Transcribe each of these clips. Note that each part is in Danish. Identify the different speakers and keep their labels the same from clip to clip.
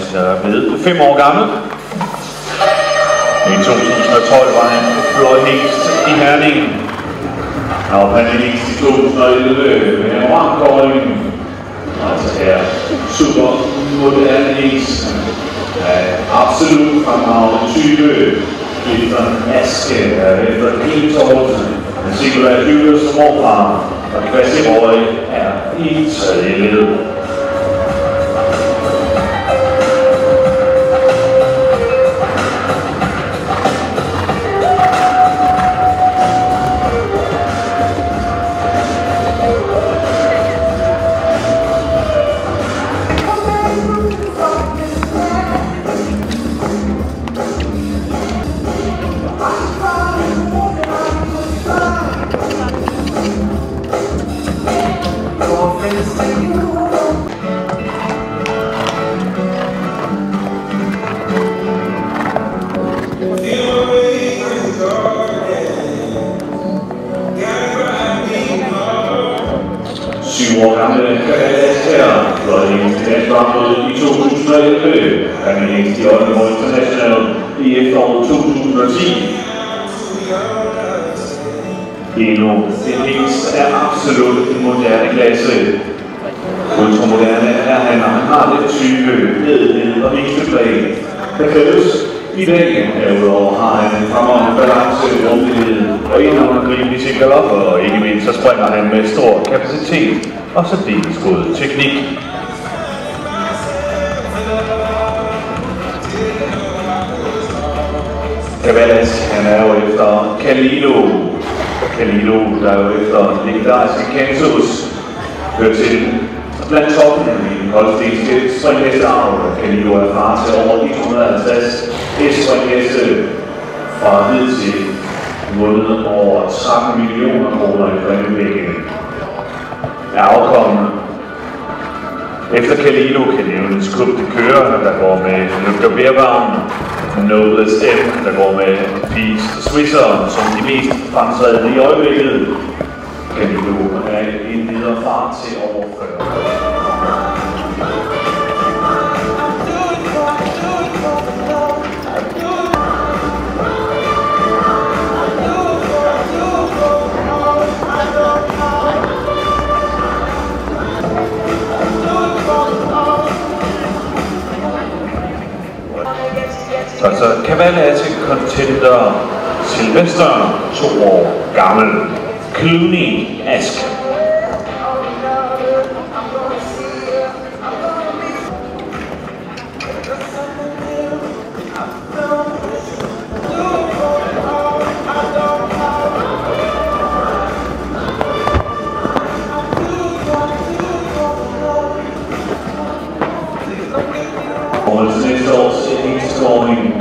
Speaker 1: er blevet 5 år gammel. I 2012 var han fløjhængst i Herning. Han var panelist i 2011 med orangeåringen. Altså her super moderne hængst. Absolut fremragende type. Efter Aske, efter Kiltorsen. Han Nikolaj Hyggels morfar. Og Christian Røg er i tredje led. År gamle Kavalasther, fløjhængst i landskampen i 2011, panelist i 8. international i efteråret 2010. Endnu en hængst er absolut en moderne klasse. Ultramoderne er han, og han har det type, ædelhed og hængsteplan, der kræves. I dag herudover har han en fremragende balance, rummelighed og indhåndgribende til galopper, og ikke mindst så springer han med stor kapacitet og særdeles god teknik. Kavalas, han er jo efter Kalilo, der er jo efter legendariske Kansas, hører til blandt toppen i den holstenske springhesteavl. Kalilo er far til over 150 springheste fra hidtil vundet over 13 millioner kroner i præmievæggen. Er afkommende. Efter Kalilo kan nævnes Club de Kører, der går med Lugter Beerbaum, Noblest M, der går med Peace Swisser, som de mest fremtrædende i øjeblikket. Kalilo er en videre fart til over 40. Altså Kavalas contender Sylvester, 2 år gammel. Clooney Ask. Næste års hængsteskåring.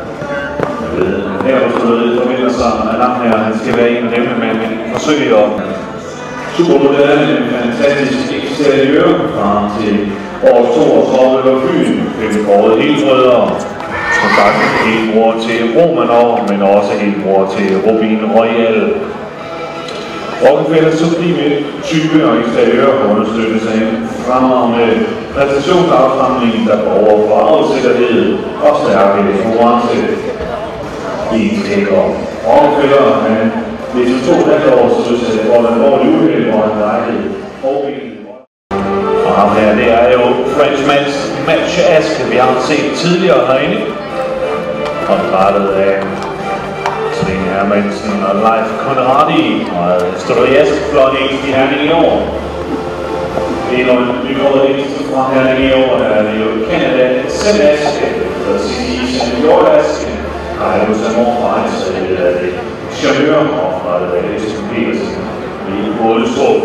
Speaker 1: Her på stedet forventer sig, at ham her han skal være en af dem, men forsøger at supermoderne, en fantastisk eksteriør fra til års 32 på Fyn. Året helbrødre. Som sagt helt bror til Romanov, men også helt bror til Rubin Royal. Rockefeller sublime type og eksteriør understøttes af en fremragende præstationsafstamning, der borger for afsætterhed og stærke konkurrence. I en stikker. Rockefeller, han hvis vi 2,5 år, så synes jeg, det var en årlig uheld, hvor han lejede forbenet. Og ham her, det er jo Frenchmans Match Ask, vi har set tidligere herinde. Opdrættet af Svend Hermansen og Leif Conradi, og Stodoriask fløjhængst i Herning i år. Endnu en nybrød hængst fra Herning i år, er det jo Canada Selaske, der siger Senior-Aske. Der er jo så morfra, så det er det charmeur oprettet af Esben Petersen i Bådestrup.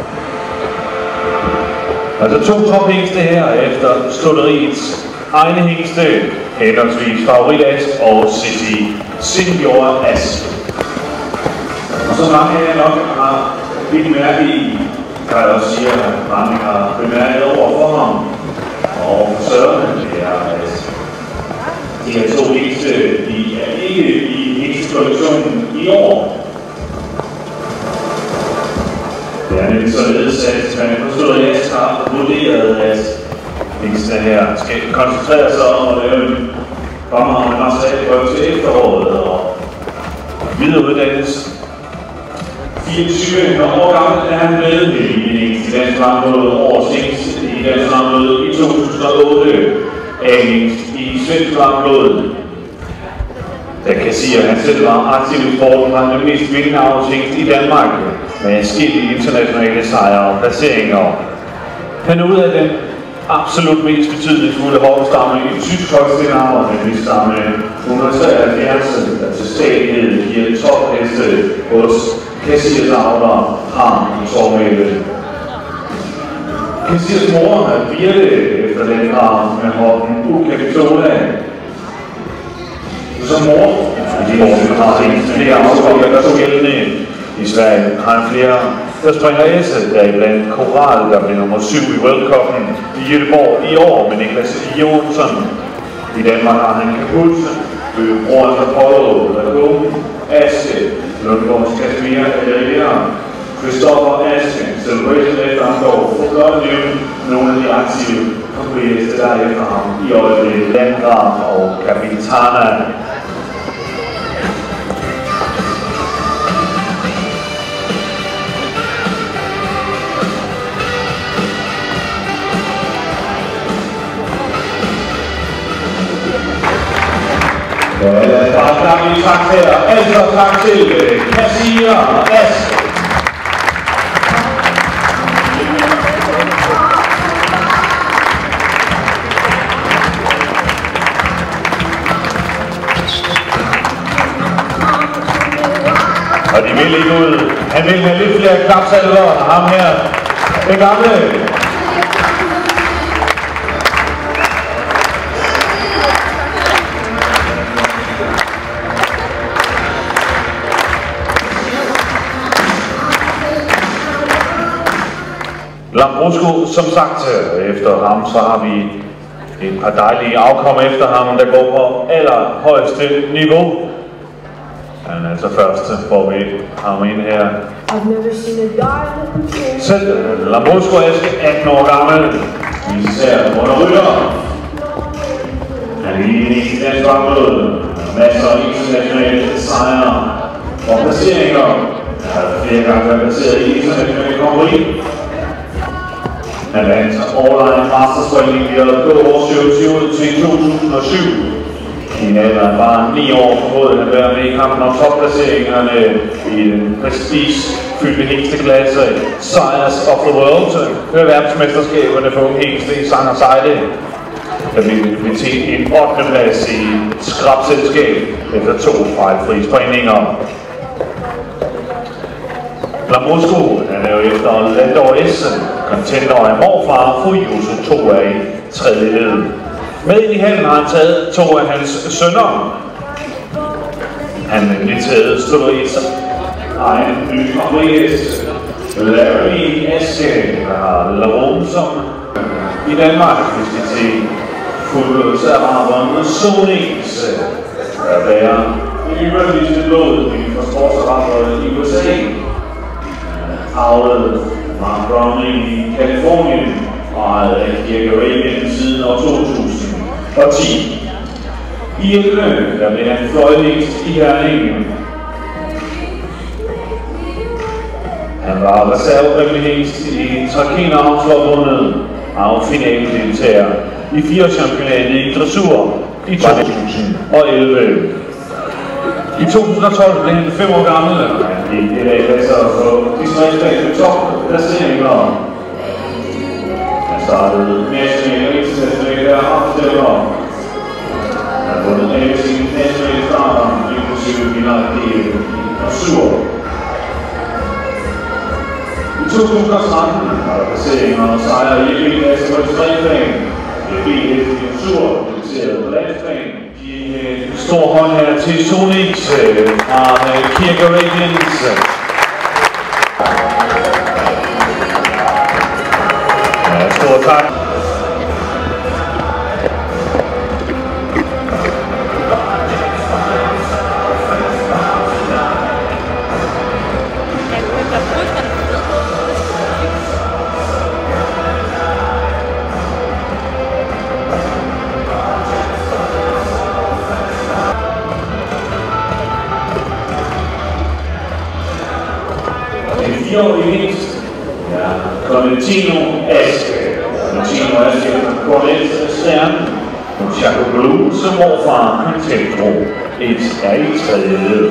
Speaker 1: Altså 2 tophængste her efter Stutteriets egne hængste, henholdsvis Favorit Ask og City Senior Ask. Og så mange af jer nok har lidt mærke i, kan jeg også sige, at mange har bemærket over for ham. Og for Søren, det er, at de her 2 hængste, de er ikke i hængstekollektionen i år. Det er nemlig således, at man forstår, at jeg har vurderet, at Vingsene her skal koncentrere sig om at lave en fremragende materialprøve til efteråret og videreuddannes. 24 år gammel er han blevet i dansk landmøde over senest i dansk landmøde i 2008, engelsk i svensk landmøde. Da kan sige, at han selv var aktiv i sporten, var han den mest vindende aftingst i Danmark med forskellige internationale sejre og placeringer. Han er ud af den absolut mest betydningsfulde hovedstamme i tysk Holstein-Armer, nemlig stamme 173, der til stadighed giver topheste hos Cassiers avler Ham i Tormæle. Cassiers mor er Birte efter den grav med hoppen Ukapitola. Som mor, fordi har en flere afspiller, der så gældende i Sverige, har han flere, der springer æse, der er blandt Koral, der blev nummer 7 i World Cup'en i Göteborg i år med Niklas Jonsson. I Danmark har han Kaputsen, Brorens Apollo, Lagoon, Aske, Lundgaards Kasmir, Adriana, Christoffer Aske, Celebration efter ham dog, for blot nævne nogle af de aktive konkurrenter, der er efter ham i øjeblikket, Landgraf og Capitana. Der er gang i takt her, altså tak til Cassier og Aske. Og de vil ikke ud. Han vil have lidt flere klapsalver, ham her, den gamle. Lambrusco, som sagt, efter ham, så har vi et par dejlige afkom efter ham, der går på allerhøjeste niveau. Han er altså første, hvor vi har ind her. Selv Lambrusco Aske, 18 år gammel. Vi ser under rytter. Han er lige i dansk vandmøde. Masser af internationale sejre og placeringer. Han har flere gange været placeret i internationale konkurrenter. Han vandt All-Line Masterspring i år 27 til 2007. I en alder af bare 9 år formåede han at være med i kampen om topplaceringerne i den prestigefyldte hængsteklasse Sires of the World ved verdensmesterskaberne for unge hængste i Sang og Sejle. Der blev til en 8. plads i skrabselskab efter 2 fejlfri springninger. Lambrusco, han er jo efter Landor Essen, contender og morfar for Juso 2 af i 3. led. Med ind i handen har han taget 2 af hans sønner. Han er nemlig taget Stolorits egen ny konkurrent, Larry Aske, der har Larome som i Danmark, hvis de til fuldblodsaraberne Sonix, der bærer yderligste blod inden for sportsaraberne i USA. Avlet Mark Browning i Kalifornien og ejet af Kirk Arabian siden år 2010. I 11 der blev han fløjtligst i Herningen. Han var reserveprivilegist i Trakehner-Avlsforbundet og finaledeltager i 4-championatet i dressur i 2011. I 2012 blev han 5 år gammel, og han gik i dag pladser på distriktsdagens topplaceringer. Han startede nationale og internationale opstemmer. Han har vundet alle sine nationale starter, inklusive vinder i dressur. I 2013 var der placeringer og sejre i elitklasse på distriktsplan. Det blev i dressur, placeret på landsplan. Stor hånd her til Sonix fra Kirk Arabians. Ja, stor tak. 4-årige hingst. Ja, Clementino Aske. Clementino Aske fra Cornets Stjerne. Og Chaco Blue som morfar Contemptro. Et er i tredje led.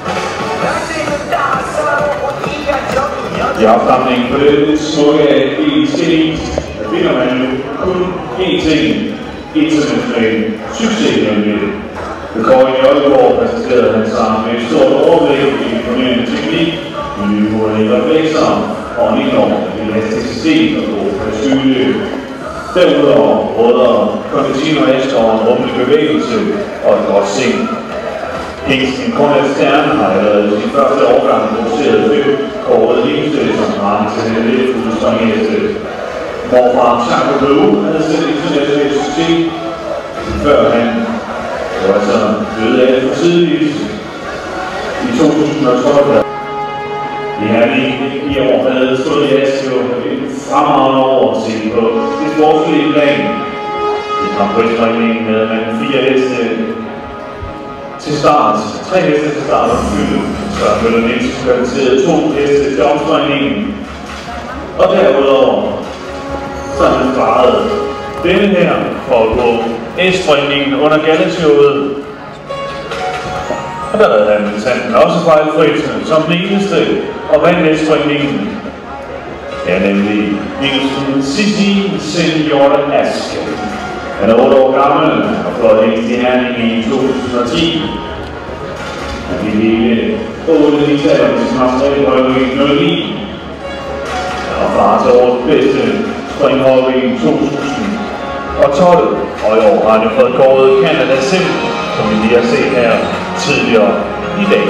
Speaker 1: I afstamningen på det smukke elite, der finder man jo kun én ting: international succes, nemlig Kåren i Aalborg præsenterede han sig med et stort overblik i imponerende teknik, nye måler reflekser og en enorm elastisk system og god styrkeløb. Derudover råder Clementino Aske over en rummelig bevægelse og et godt sind. Hingsten Cornets Stjerne har allerede i sin første årgang produceret 5 kårede hingste, som har til den lidt udspringeste. Morfar Chaco Blue havde selv international succes, før han var altså døde af for tidligt i 2012. Det her i år havde stået i Aske jo et fremragende år at se på det sportslige plan. Det kom på springningen med man 4 heste til start, 3 heste til start og så Møller Nielsen kvalificerede 2 heste til omspringningen. Og derudover så har han sparet denne her for at gå S-springningen under galleshowet. Og der havde han sanden også fejlfrit som den eneste og vandt S-springningen. Ja, nemlig Nielsen Sissi Senior Aske. Han er 8 år gammel og fløj hingst i Herning i 2010. Han gik hele 8 meter til materialprøve i 09. Og far til årets bedste springhold i 2012. Og i år har han fået kåret Canada selv, som vi lige har set her tidligere i dag.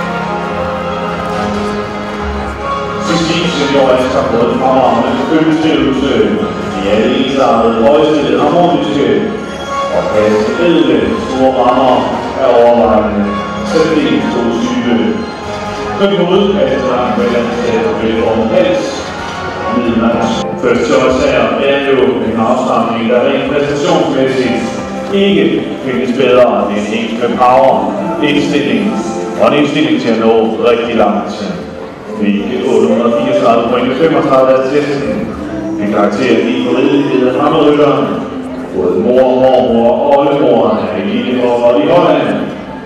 Speaker 1: Sissi Senior Aske har fået en fremragende følelsestilvelse i alle ensartede, højstillede, harmoniske og passe ædle store rammer er overvejende særdeles god syge. Køb på udkastet langt med landsæt og hals. Middelmands første choice her er jo en afstamning, der rent præstationsmæssigt ikke findes bedre end en hingst med power, indstilling og en indstilling til at nå rigtig langt. Vi 834 point 35 af testen. Vi karakterer lige på ridelighed af hammerrytteren. Både mor, mormor og oldemor er i Lilleborg i Holland.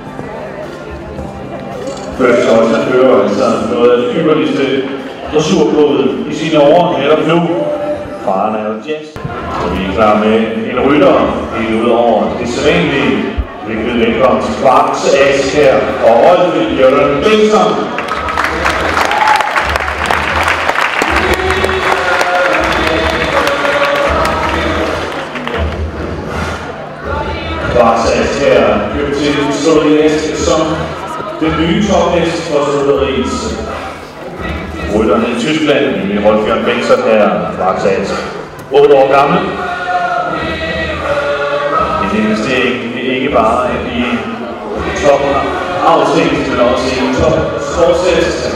Speaker 1: Først også han fører altså noget af det ypperligste dressurblod i sine år, netop nu. Faren er jo jazz. Så vi er klar med en rytter helt ud over det sædvanlige. Vi byder velkommen til Kvarts Aske her og Rolf Jørgen Bengtsson. Kvarts Aske her købt til Soleil Aske som den nye tophest for Soleriets. Rytterne i Tyskland, nemlig Rolf Jørgen Bengtsson her, Kvarts Aske. 8 år gammel. En investering ikke bare i top afsnit, men også i top sportshest.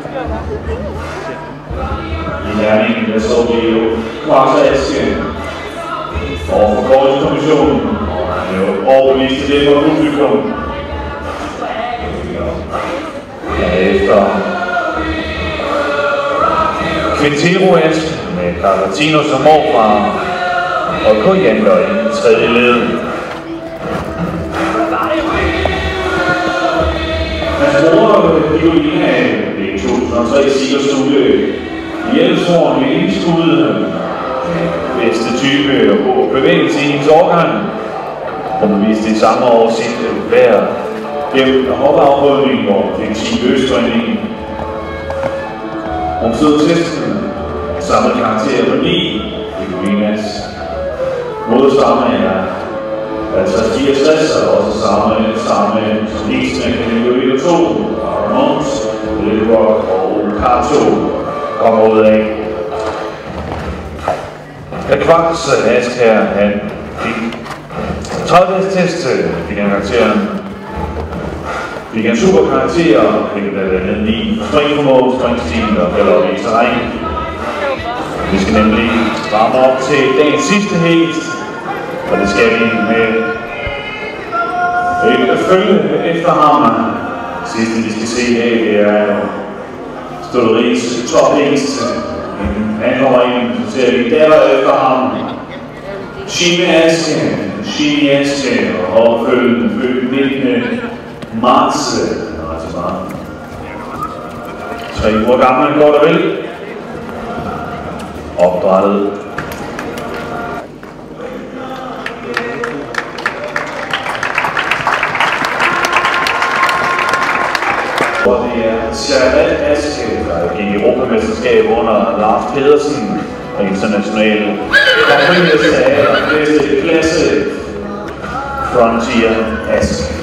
Speaker 1: I Herning, der så vi jo Kvarts Aske over for Kåringskommissionen, og han er jo overbevist til det for publikum. Efter Quintero Aske med Carlatino som morfar og Koriander i tredje led. Hans bror Violina i 2003 Sigerstue i Elfsborg med indskud. Bedste type og god bevægelse i hendes årgang. Hun viste i samme år sit hver gennem hoppeafrydning og fik 10 østspringning. Hun stod testen samlet karakter på 9. Violinas modstamme er 50-64 og også samme som hingstene kan Violina 2, Ramons, Little Rock og Kato kommer ud af. Kvarts Aske her, han fik 30 test, fik han karakteren. Fik en super karakter, fik blandt andet 9 springformål, springstil og galop i terræn. Vi skal nemlig varme op til dagens sidste hest, og det skal vi med et følge efter ham. Det sidste vi skal se her, det er støtteriets top eneste. Han kommer ind, så ser vi der efter ham. Chimiaske og født 19. marts. 3 uger gammel, godt og vel. Opdrettet. Og det er Charlotte Aske, der gik i Europamesterskab under Lars Pedersen og internationale konkurrencesager og bedste klasse Frontier Aske.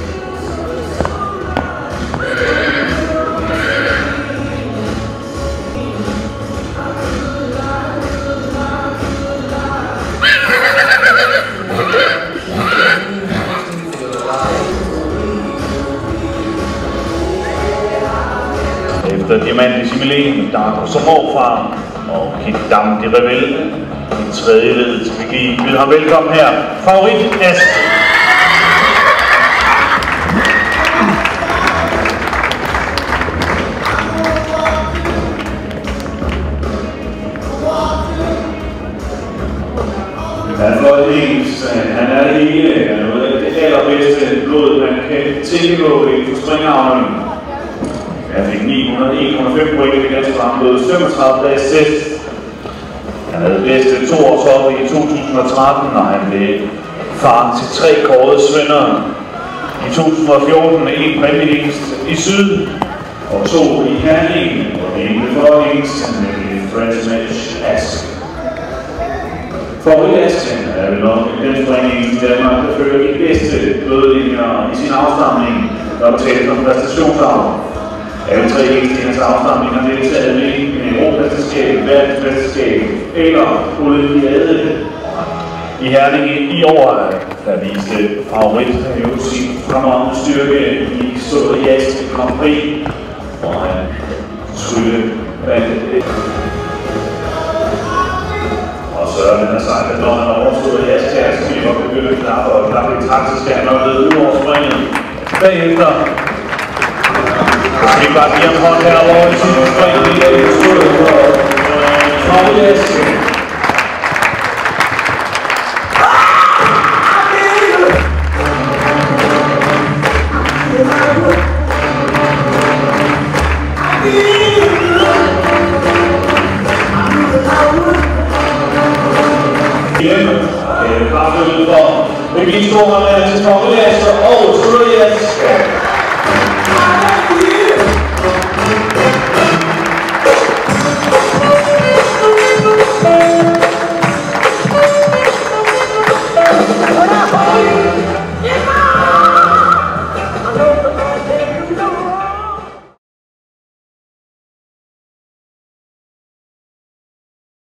Speaker 1: Efter Diamant i Similén, Darko Sommerfra og Kikdam de Revel i tredje led til BG. Byder ham velkommen her, Favorit Ask. Han fløj engelsk, han er det hele, han er noget af det allerbedste blod, man kan tilgå i springavnen. Han fik 905 point i ganske fremlød 35 dages test. Han havde bedste 2-årshoppe i 2013, og han blev far til 3 kårede svønder. I 2014 med 1 præmiehingst i syd, og 2 i Herning, og det ene for hingsten, nemlig French Ask. Favorit Ask er vel nok den springning i Danmark, der følger de bedste blodlinjer i sin afstamning, der tales om præstationsarv. Alle 3 hingsters afstamning har deltaget med Europamesterskab, verdensmesterskab eller olympiade. I Herning i år, der viste Favorit jo sin fremragende styrke i Støtteriets Grand Prix, hvor han skulle vandt det. Og så har han sagt, at når han overstået i Askjær, så skal vi nok begynde at klappe og klappe i takt, så skal han nok lede ud over springet. Bagefter skal vi bare give ham hånd her over i sin spring i stedet for Favorit Ask. Bare følge for, det gik store med til Favorit Ask og Støtteriets.